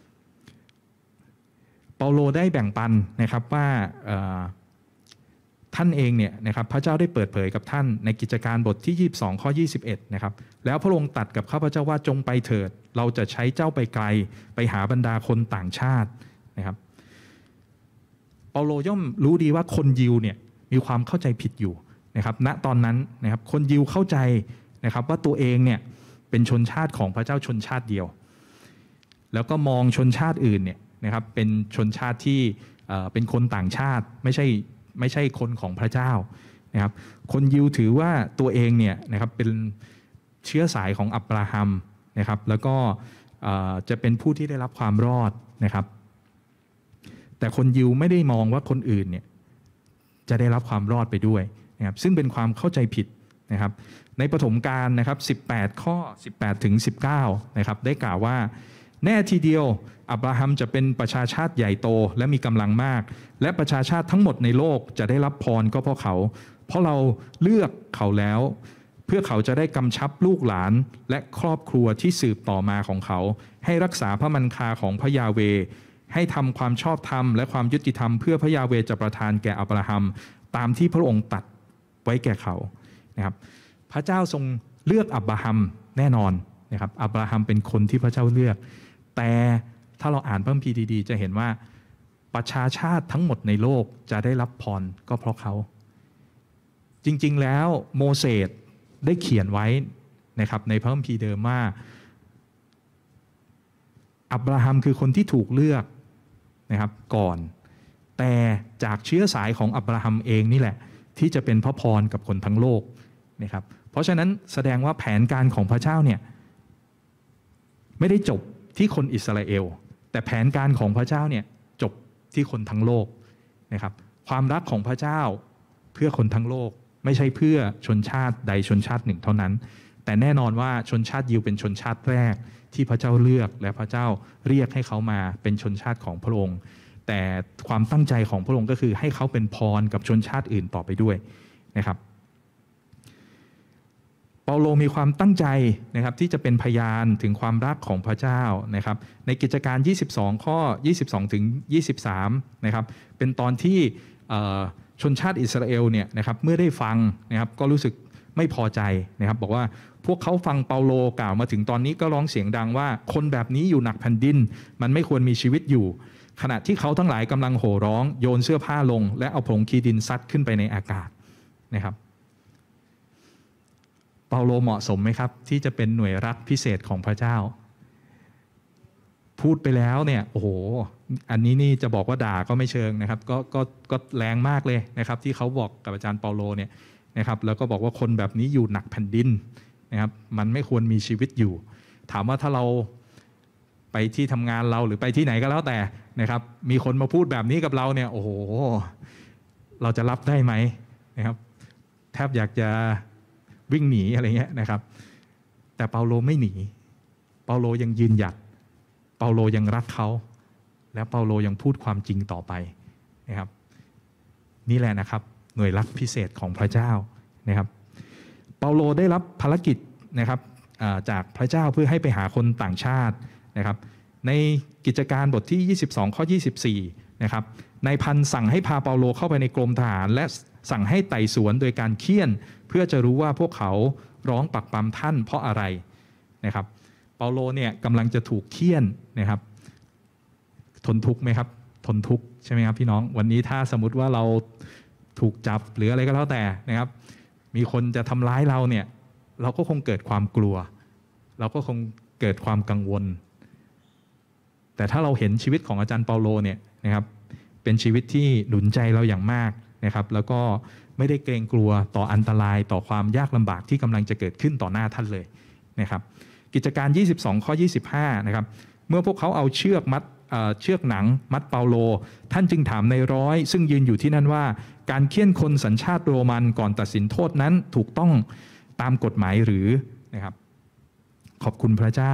เปาโลได้แบ่งปันนะครับว่าท่านเองเนี่ยนะครับพระเจ้าได้เปิดเผยกับท่านในกิจการบทที่ยี่สิบสองข้อยี่สิบเอ็ดนะครับแล้วพระองค์ตรัสกับข้าพเจ้าว่าจงไปเถิดเราจะใช้เจ้าไปไกลไปหาบรรดาคนต่างชาตินะครับเปาโลย่อมรู้ดีว่าคนยิวเนี่ยมีความเข้าใจผิดอยู่นะครับณตอนนั้นนะครับคนยิวเข้าใจนะครับว่าตัวเองเนี่ยเป็นชนชาติของพระเจ้าชนชาติเดียวแล้วก็มองชนชาติอื่นเนี่ยนะครับเป็นชนชาติที่เป็นคนต่างชาติไม่ใช่ไม่ใช่คนของพระเจ้านะครับคนยิวถือว่าตัวเองเนี่ยนะครับเป็นเชื้อสายของอับราฮัมนะครับแล้วก็จะเป็นผู้ที่ได้รับความรอดนะครับแต่คนยิวไม่ได้มองว่าคนอื่นเนี่ยจะได้รับความรอดไปด้วยนะครับซึ่งเป็นความเข้าใจผิดนะครับในปฐมกาลนะครับสิบแปดข้อสิบแปดถึงสิบเก้านะครับได้กล่าวว่าแน่ทีเดียวอับราฮัมจะเป็นประชาชาติใหญ่โตและมีกำลังมากและประชาชาติทั้งหมดในโลกจะได้รับพรก็เพราะเขาเพราะเราเลือกเขาแล้วเพื่อเขาจะได้กำชับลูกหลานและครอบครัวที่สืบต่อมาของเขาให้รักษาพระมันคาของพระยาเวห์ให้ทำความชอบธรรมและความยุติธรรมเพื่อพระยาเวห์จะประทานแก่อับราฮัมตามที่พระองค์ตรัสไว้แก่เขานะครับพระเจ้าทรงเลือกอับราฮัมแน่นอนนะครับอับราฮัมเป็นคนที่พระเจ้าเลือกแต่ถ้าเราอ่านพระคัมภีร์ดีๆจะเห็นว่าประชาชาติทั้งหมดในโลกจะได้รับพรก็เพราะเขาจริงๆแล้วโมเสสได้เขียนไว้นะครับในพระคัมภีร์เดิมว่าอับราฮัมคือคนที่ถูกเลือกนะครับก่อนแต่จากเชื้อสายของอับราฮัมเองนี่แหละที่จะเป็นพระพรกับคนทั้งโลกนะครับเพราะฉะนั้นแสดงว่าแผนการของพระเจ้าเนี่ยไม่ได้จบที่คนอิสราเอลแต่แผนการของพระเจ้าเนี่ยจบที่คนทั้งโลกนะครับความรักของพระเจ้าเพื่อคนทั้งโลกไม่ใช่เพื่อชนชาติใดชนชาติหนึ่งเท่านั้นแต่แน่นอนว่าชนชาติยิวเป็นชนชาติแรกที่พระเจ้าเลือกและพระเจ้าเรียกให้เขามาเป็นชนชาติของพระองค์แต่ความตั้งใจของพระองค์ก็คือให้เขาเป็นพรกับชนชาติอื่นต่อไปด้วยนะครับเปาโลมีความตั้งใจนะครับที่จะเป็นพยานถึงความรักของพระเจ้านะครับในกิจการยี่สิบสองข้อยี่สิบสองถึงยี่สิบสามนะครับเป็นตอนที่ชนชาติอิสราเอลเนี่ยนะครับเมื่อได้ฟังนะครับก็รู้สึกไม่พอใจนะครับบอกว่าพวกเขาฟังเปาโลกล่าวมาถึงตอนนี้ก็ร้องเสียงดังว่าคนแบบนี้อยู่หนักแผ่นดินมันไม่ควรมีชีวิตอยู่ขณะที่เขาทั้งหลายกำลังโห่ร้องโยนเสื้อผ้าลงและเอาผงคีดินซัดขึ้นไปในอากาศนะครับเปาโลเหมาะสมไหมครับที่จะเป็นหน่วยรักพิเศษของพระเจ้าพูดไปแล้วเนี่ยโอ้โหอันนี้นี่จะบอกว่าด่าก็ไม่เชิงนะครับก็ก็ก็แรงมากเลยนะครับที่เขาบอกกับอาจารย์เปาโลเนี่ยนะครับแล้วก็บอกว่าคนแบบนี้อยู่หนักแผ่นดินนะครับมันไม่ควรมีชีวิตอยู่ถามว่าถ้าเราไปที่ทำงานเราหรือไปที่ไหนก็แล้วแต่นะครับมีคนมาพูดแบบนี้กับเราเนี่ยโอ้โหเราจะรับได้ไหมนะครับแทบอยากจะวิ่งหนีอะไรเงี้ยนะครับแต่เปาโลไม่หนีเปาโลยังยืนหยัดเปาโลยังรักเขาและเปาโลยังพูดความจริงต่อไปนะครับนี่แหละนะครับหน่วยรักพิเศษของพระเจ้านะครับเปาโลได้รับภารกิจนะครับจากพระเจ้าเพื่อให้ไปหาคนต่างชาตินะครับในกิจการบทที่ยี่สิบสองข้อยี่สิบสี่นะครับนายพันสั่งให้พาเปาโลเข้าไปในกรมทหารและสั่งให้ไต่สวนโดยการเฆี่ยนเพื่อจะรู้ว่าพวกเขาร้องปักปั๊มท่านเพราะอะไรนะครับเปาโลเนี่ยกำลังจะถูกเฆี่ยนนะครับทนทุกข์ไหมครับทนทุกข์ใช่ไหมครับพี่น้องวันนี้ถ้าสมมติว่าเราถูกจับหรืออะไรก็แล้วแต่นะครับมีคนจะทำร้ายเราเนี่ยเราก็คงเกิดความกลัวเราก็คงเกิดความกังวลแต่ถ้าเราเห็นชีวิตของอาจารย์เปาโลเนี่ยนะครับเป็นชีวิตที่หนุนใจเราอย่างมากนะครับแล้วก็ไม่ได้เกรงกลัวต่ออันตรายต่อความยากลำบากที่กำลังจะเกิดขึ้นต่อหน้าท่านเลยนะครับกิจการยี่สิบสองข้อยี่สิบห้านะครับเมื่อพวกเขาเอาเชือกมัดเชือกหนังมัดเปาโลท่านจึงถามนายร้อยซึ่งยืนอยู่ที่นั่นว่าการเฆี่ยนคนสัญชาติโรมันก่อนตัดสินโทษนั้นถูกต้องตามกฎหมายหรือนะครับขอบคุณพระเจ้า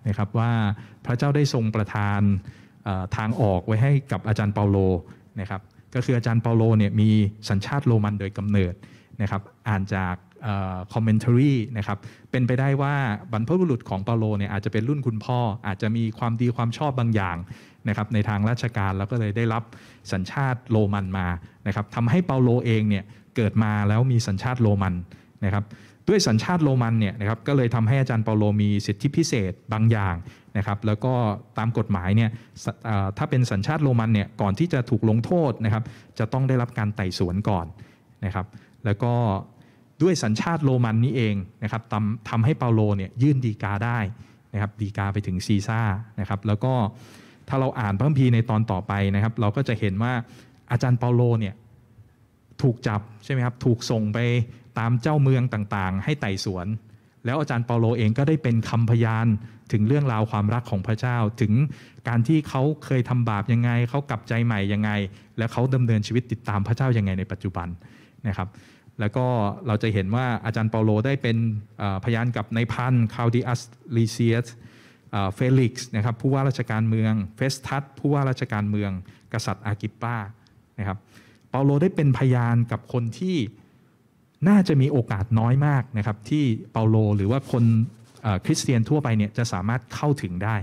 นะครับว่าพระเจ้าได้ทรงประทานทางออกไว้ให้กับอาจารย์เปาโลนะครับก็คืออาจารย์เปาโลเนี่ยมีสัญชาติโรมันโดยกำเนิดนะครับอ่านจากคอมเมนทารีนะครับเป็นไปได้ว่าบรรพบุรุษของเปาโลเนี่ยอาจจะเป็นรุ่นคุณพ่ออาจจะมีความดีความชอบบางอย่างนะครับในทางราชการแล้วก็เลยได้รับสัญชาติโรมันมานะครับทำให้เปาโลเองเนี่ยเกิดมาแล้วมีสัญชาติโรมันนะครับด้วยสัญชาติโรมันเนี่ยนะครับก็เลยทำให้อาจารย์เปาโลมีสิทธิพิเศษบางอย่างนะครับแล้วก็ตามกฎหมายเนี่ยถ้าเป็นสัญชาติโรมันเนี่ยก่อนที่จะถูกลงโทษนะครับจะต้องได้รับการไต่สวนก่อนนะครับแล้วก็ด้วยสัญชาติโรมันนี้เองนะครับทำทำให้เปาโลเนี่ยยื่นฎีกาได้นะครับฎีกาไปถึงซีซ่านะครับแล้วก็ถ้าเราอ่านพระคัมภีร์ในตอนต่อไปนะครับเราก็จะเห็นว่าอาจารย์เปาโลเนี่ยถูกจับใช่ไหมครับถูกส่งไปตามเจ้าเมืองต่างๆให้ไต่สวนแล้วอาจารย์เปาโลเองก็ได้เป็นคำพยานถึงเรื่องราวความรักของพระเจ้าถึงการที่เขาเคยทำบาปยังไงเขากลับใจใหม่ยังไงและเขาดำเนินชีวิตติดตามพระเจ้ายังไงในปัจจุบันนะครับแล้วก็เราจะเห็นว่าอาจารย์เปาโลได้เป็นพยานกับนายพันคาวดิอัสลีเซียสเฟลิกซ์นะครับผู้ว่าราชการเมืองเฟสทัสผู้ว่าราชการเมืองกษัตริย์อากิปปานะครับเปาโลได้เป็นพยานกับคนที่น่าจะมีโอกาสน้อยมากนะครับที่เปาโลหรือว่าคนคริสเตียนทั่วไปเนี่ยจะสามารถเข้าถึงได้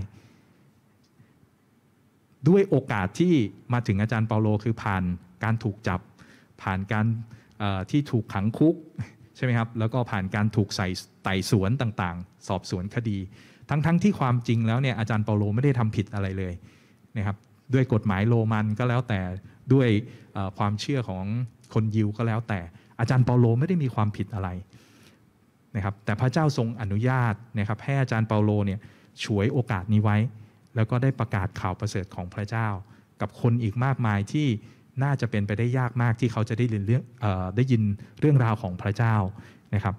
ด้วยโอกาสที่มาถึงอาจารย์เปาโลคือผ่านการถูกจับผ่านการที่ถูกขังคุกใช่ไหมครับแล้วก็ผ่านการถูกใส่ไต่สวนต่างๆสอบสวนคดีทั้งๆ ท, ที่ความจริงแล้วเนี่ยอาจารย์เปาโลไม่ได้ทำผิดอะไรเลยนะครับด้วยกฎหมายโรมันก็แล้วแต่ด้วยความเชื่อของคนยิวก็แล้วแต่อาจารย์เปาโลไม่ได้มีความผิดอะไรนะครับแต่พระเจ้าทรงอนุญาตนะครับให้อาจารย์เปาโลเนี่ยฉวยโอกาสนี้ไว้แล้วก็ได้ประกาศข่าวประเสริฐของพระเจ้ากับคนอีกมากมายที่น่าจะเป็นไปได้ยากมากที่เขาจะได้ยินเรื่องเอ่อได้ยินเรื่องราวของพระเจ้านะครับ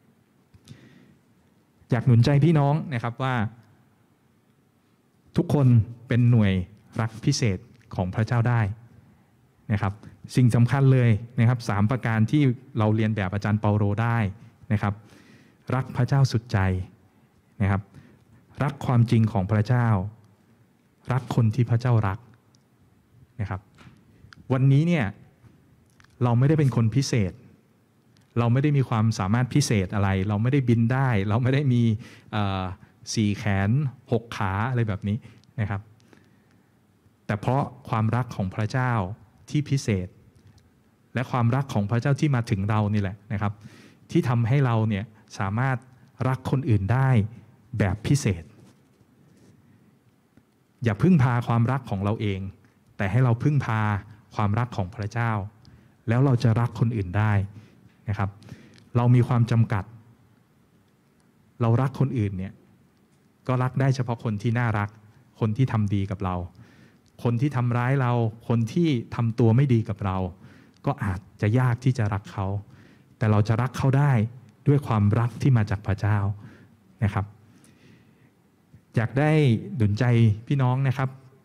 อยากหนุนใจพี่น้องนะครับว่าทุกคนเป็นหน่วยรักพิเศษของพระเจ้าได้นะครับสิ่งสำคัญเลยนะครับสามประการที่เราเรียนแบบอาจารย์เปาโลได้นะครับรักพระเจ้าสุดใจนะครับรักความจริงของพระเจ้ารักคนที่พระเจ้ารักนะครับวันนี้เนี่ยเราไม่ได้เป็นคนพิเศษเราไม่ได้มีความสามารถพิเศษอะไรเราไม่ได้บินได้เราไม่ได้มีสี่แขนหกขาอะไรแบบนี้นะครับแต่เพราะความรักของพระเจ้าที่พิเศษและความรักของพระเจ้าที่มาถึงเรานี่แหละนะครับที่ทำให้เราเนี่ยสามารถรักคนอื่นได้แบบพิเศษอย่าพึ่งพาความรักของเราเองแต่ให้เราพึ่งพาความรักของพระเจ้าแล้วเราจะรักคนอื่นได้นะครับเรามีความจำกัดเรารักคนอื่นเนี่ยก็รักได้เฉพาะคนที่น่ารักคนที่ทำดีกับเราคนที่ทำร้ายเราคนที่ทำตัวไม่ดีกับเราก็อาจจะยากที่จะรักเขาแต่เราจะรักเขาได้ด้วยความรักที่มาจากพระเจ้านะครับอยากได้หนุนใจพี่น้องนะครับ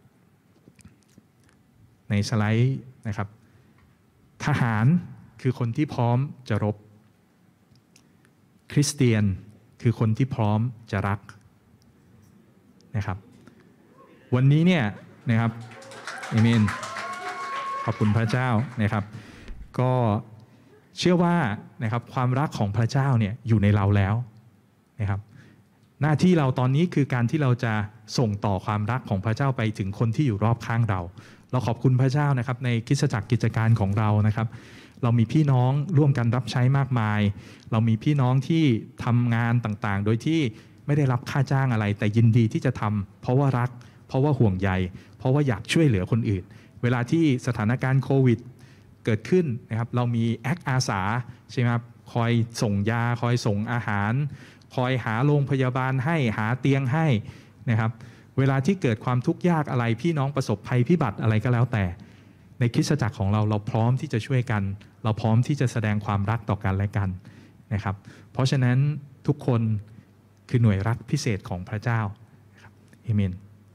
ในสไลด์นะครับทหารคือคนที่พร้อมจะรบคริสเตียนคือคนที่พร้อมจะรักนะครับวันนี้เนี่ยนะครับเอเมนขอบคุณพระเจ้านะครับก็เชื่อว่านะครับความรักของพระเจ้าเนี่ยอยู่ในเราแล้วนะครับหน้าที่เราตอนนี้คือการที่เราจะส่งต่อความรักของพระเจ้าไปถึงคนที่อยู่รอบข้างเราเราขอบคุณพระเจ้านะครับในคริสตจักรกิจการของเรานะครับเรามีพี่น้องร่วมกันรับใช้มากมายเรามีพี่น้องที่ทำงานต่างๆโดยที่ไม่ได้รับค่าจ้างอะไรแต่ยินดีที่จะทำเพราะว่ารักเพราะว่าห่วงใยเพราะว่าอยากช่วยเหลือคนอื่นเวลาที่สถานการณ์โควิดเกิดขึ้นนะครับเรามีแอคอาสาใช่ไหมครับคอยส่งยาคอยส่งอาหารคอยหาโรงพยาบาลให้หาเตียงให้นะครับเวลาที่เกิดความทุกข์ยากอะไรพี่น้องประสบภัยพิบัติอะไรก็แล้วแต่ในคริสตจักรของเราเราพร้อมที่จะช่วยกันเราพร้อมที่จะแสดงความรักต่อกันและกันนะครับเพราะฉะนั้นทุกคนคือหน่วยรักพิเศษของพระเจ้าเอเมน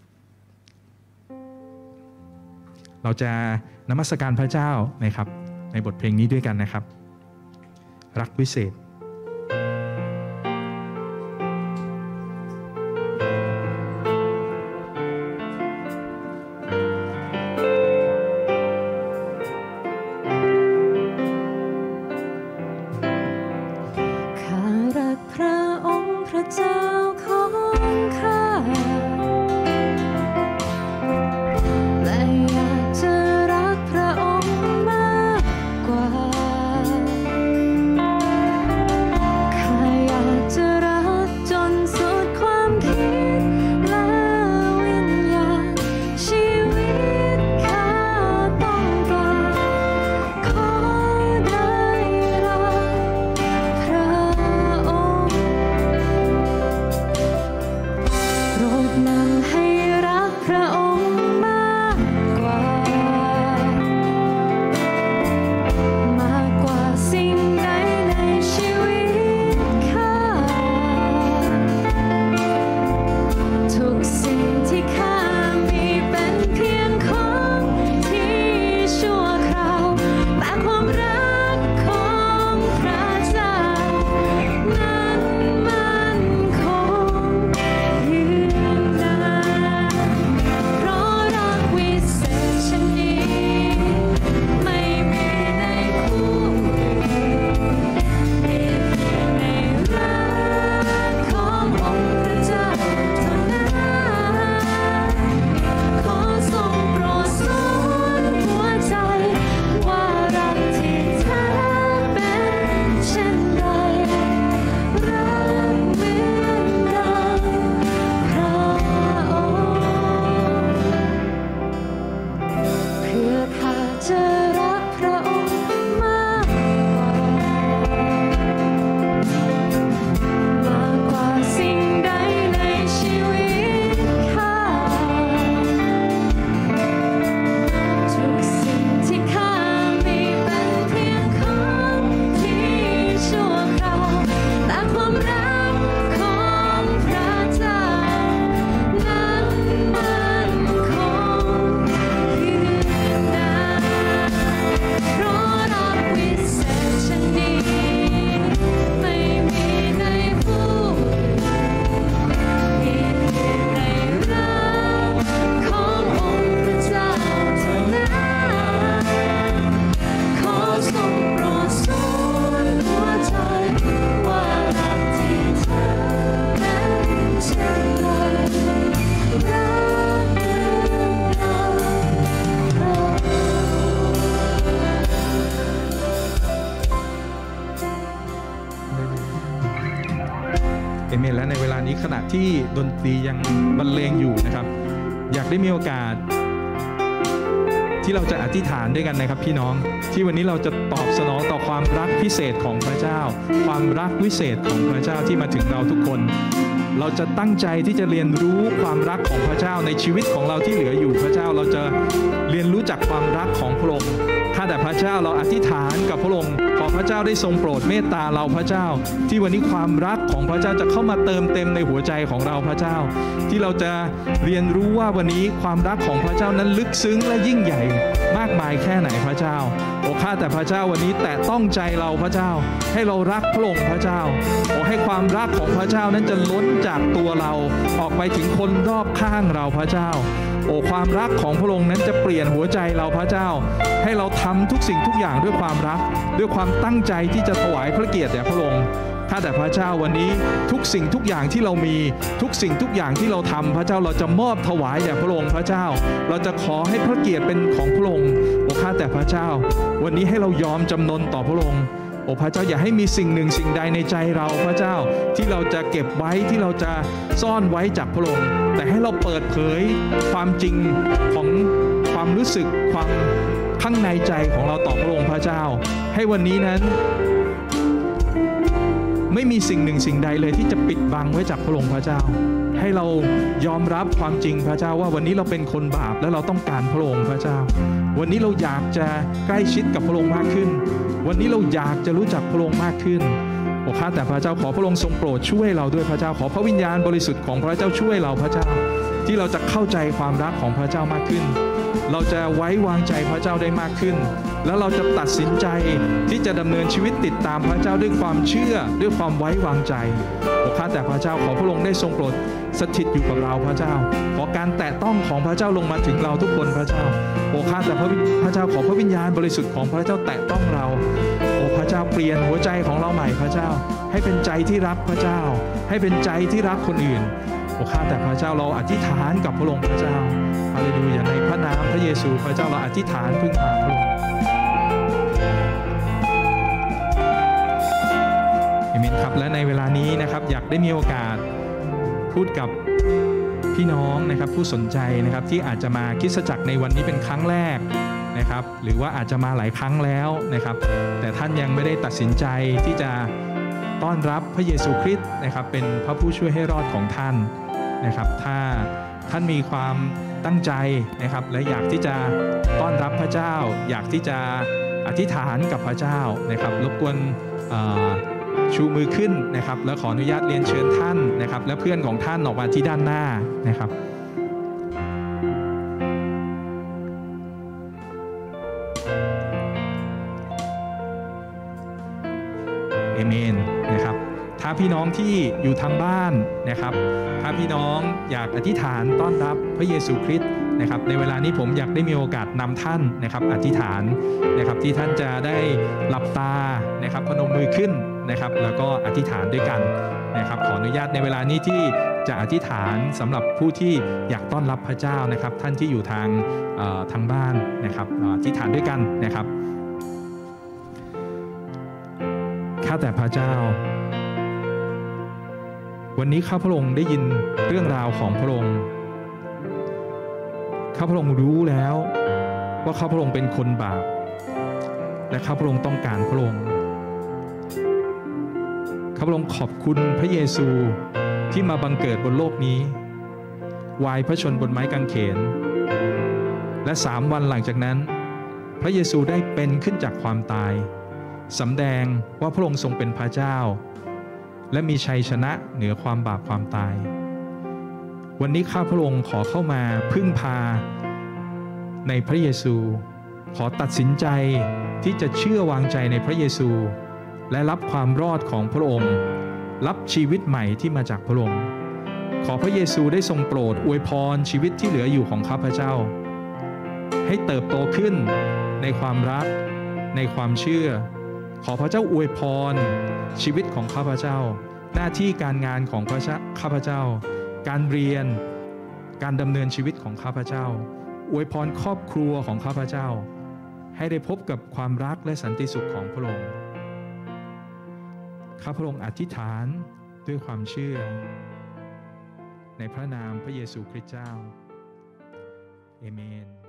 เราจะนมัสการพระเจ้านะครับในบทเพลงนี้ด้วยกันนะครับรักพิเศษดนำให้รักพระองค์มากกว่ามากกว่าสิ่งใดในชีวิตข้าทุกสิ่งที่ข้ามีเป็นเพียงของที่ชั่วคราวแต่ความรักของพระเจ้านั้นมั่นคงยืนนานเพราะรักวิเศษชนิดไม่มีในผู้อื่นมีเพียงในรักขององค์พระเจ้าเท่านั้นขอทรงโปรดสอนหัวใจว่ารักที่แท้เป็นเช่นไรรักเหมือนดังพระองค์เพื่อข้าจะรักพระองค์มากกว่ามากกว่าสิ่งใดในชีวิตข้าทุกสิ่งที่ข้ามีเป็นเพียงของที่ชั่วคราวแต่ความรักของพระเจ้านั้นมั่นคงยืนนานเพราะรักวิเศษชนิดไม่มีในผู้อื่นมีเพียงในรักขององค์พระเจ้าเท่านั้นขอทรงโปรดสอนหัวใจว่ารักที่แท้เป็นเช่นไรรักเหมือนดังพระองค์เอเมนและในเวลานี้ขณะที่ดนตรียังบรรเลงอยู่นะครับ อยากได้มีโอกาส ที่เราจะอธิษฐานด้วยกันนะครับพี่น้องที่วันนี้เราจะตอบสนองต่อความรักพิเศษของพระเจ้า ความรักวิเศษของพระเจ้าที่มาถึงเราทุกคน เราจะตั้งใจที่จะเรียนรู้ความรักของพระเจ้าในชีวิตของเราที่เหลืออยู่พระเจ้าเราจะเรียนรู้จักความรักของพระองค์ข้าแต่พระเจ้าเราอธิษฐานกับพระองค์ขอพระเจ้าได้ทรงโปรดเมตตาเราพระเจ้า ที่วันนี้ความรักของพระเจ้าจะเข้ามาเติมเต็มในหัวใจของเราพระเจ้า ที่เราจะเรียนรู้ว่าวันนี้ความรักของพระเจ้านั้นลึกซึ้งและยิ่งใหญ่มากมายแค่ไหนพระเจ้าโอ้ข้าแต่พระเจ้าวันนี้แตะต้องใจเราพระเจ้าให้เรารักพระองค์พระเจ้าโอ้ให้ความรักของพระเจ้านั้นจะล้นจากตัวเราออกไปถึงคนรอบข้างเราพระเจ้าโอ้ความรักของพระองค์นั้นจะเปลี่ยนหัวใจเราพระเจ้าให้เราทำทุกสิ่งทุกอย่างด้วยความรักด้วยความตั้งใจที่จะถวายพระเกียรติแด่พระองค์ข้าแต่พระเจ้าวันนี้ทุกสิ่งทุกอย่างที่เรามีทุกสิ่งทุกอย่างที่เราทำพระเจ้าเราจะมอบถวายแด่พระองค์พระเจ้าเราจะขอให้พระเกียรติเป็นของพระองค์โอ้ข้าแต่พระเจ้าวันนี้ให้เรายอมจำนนต่อพระองค์โอ้พระเจ้าอย่าให้มีสิ่งหนึ่งสิ่งใดในใจเราพระเจ้าที่เราจะเก็บไว้ที่เราจะซ่อนไว้จากพระองค์แต่ให้เราเปิดเผยความจริงของความรู้สึกความข้างในใจของเราต่อพระองค์พระเจ้าให้วันนี้นั้นไม่มีสิ่งหนึ่งสิ่งใดเลยที่จะปิดบังไว้จากพระองค์พระเจ้าให้เรายอมรับความจริงพระเจ้าว่าวันนี้เราเป็นคนบาปและเราต้องการพระองค์พระเจ้าวันนี้เราอยากจะใกล้ชิดกับพระองค์มากขึ้นวันนี้เราอยากจะรู้จักพระองค์มากขึ้นโอ้ข้าแต่พระเจ้าขอพระองค์ทรงโปรดช่วยเราด้วยพระเจ้าขอพระวิญญาณบริสุทธิ์ของพระเจ้าช่วยเราพระเจ้าที่เราจะเข้าใจความรักของพระเจ้ามากขึ้นเราจะไว้วางใจพระเจ้าได้มากขึ้นแล้วเราจะตัดสินใจที่จะดำเนินชีวิตติดตามพระเจ้าด้วยความเชื่อด้วยความไว้วางใจโอ้ข้าแต่พระเจ้าขอพระองค์ได้ทรงโปรดสถิตอยู่กับเราพระเจ้าขอการแตะต้องของพระเจ้าลงมาถึงเราทุกคนพระเจ้าโอ้ข้าแต่พระพระเจ้าขอพระวิญญาณบริสุทธิ์ของพระเจ้าแตะต้องเราโอ้พระเจ้าเปลี่ยนหัวใจของเราใหม่พระเจ้าให้เป็นใจที่รักพระเจ้าให้เป็นใจที่รักคนอื่นโอ้ข้าแต่พระเจ้าเราอธิษฐานกับพระองค์พระเจ้าฮาเลลูยาในพระนามพระเยซูพระเจ้าเราอธิษฐานพึ่งพาพระองค์เอเมนครับและในเวลานี้นะครับอยากได้มีโอกาสพูดกับพี่น้องนะครับผู้สนใจนะครับที่อาจจะมาคริสตจักรในวันนี้เป็นครั้งแรกนะครับหรือว่าอาจจะมาหลายครั้งแล้วนะครับแต่ท่านยังไม่ได้ตัดสินใจที่จะต้อนรับพระเยซูคริสต์นะครับเป็นพระผู้ช่วยให้รอดของท่านนะครับถ้าท่านมีความตั้งใจนะครับและอยากที่จะต้อนรับพระเจ้าอยากที่จะอธิษฐานกับพระเจ้านะครับรบกวนชูมือขึ้นนะครับและขออนุญาตเรียนเชิญท่านนะครับและเพื่อนของท่านออกมาที่ด้านหน้านะครับเอเมนนะครับถ้าพี่น้องที่อยู่ทางบ้านนะครับถ้าพี่น้องอยากอธิษฐานต้อนรับพระเยซูคริสต์นะครับในเวลานี้ผมอยากได้มีโอกาสนำท่านนะครับอธิษฐานนะครับที่ท่านจะได้หลับตานะครับพนมมือขึ้นนะครับแล้วก็อธิษฐานด้วยกันนะครับขออนุญาตในเวลานี้ที่จะอธิษฐานสำหรับผู้ที่อยากต้อนรับพระเจ้านะครับท่านที่อยู่ทางทางบ้านนะครับอธิษฐานด้วยกันนะครับข้าแต่พระเจ้าวันนี้ข้าพระองค์ได้ยินเรื่องราวของพระองค์ข้าพระองค์รู้แล้วว่าข้าพระองค์เป็นคนบาปและข้าพระองค์ต้องการพระองค์ข้าพระองค์ขอบคุณพระเยซูที่มาบังเกิดบนโลกนี้วายพระชนบนไม้กางเขนและสามวันหลังจากนั้นพระเยซูได้เป็นขึ้นจากความตายสำแดงว่าพระองค์ทรงเป็นพระเจ้าและมีชัยชนะเหนือความบาปความตายวันนี้ข้าพระองค์ขอเข้ามาพึ่งพาในพระเยซูขอตัดสินใจที่จะเชื่อวางใจในพระเยซูและรับความรอดของพระองค์รับชีวิตใหม่ที่มาจากพระองค์ขอพระเยซูได้ทรงโปรดอวยพรชีวิตที่เหลืออยู่ของข้าพเจ้าให้เติบโตขึ้นในความรักในความเชื่อขอพระเจ้าอวยพรชีวิตของข้าพเจ้าหน้าที่การงานของข้าพเจ้าการเรียนการดำเนินชีวิตของข้าพเจ้าอวยพรครอบครัวของข้าพเจ้าให้ได้พบกับความรักและสันติสุขของพระองค์ข้าพระองค์อธิษฐานด้วยความเชื่อในพระนามพระเยซูคริสต์เจ้าเอเมน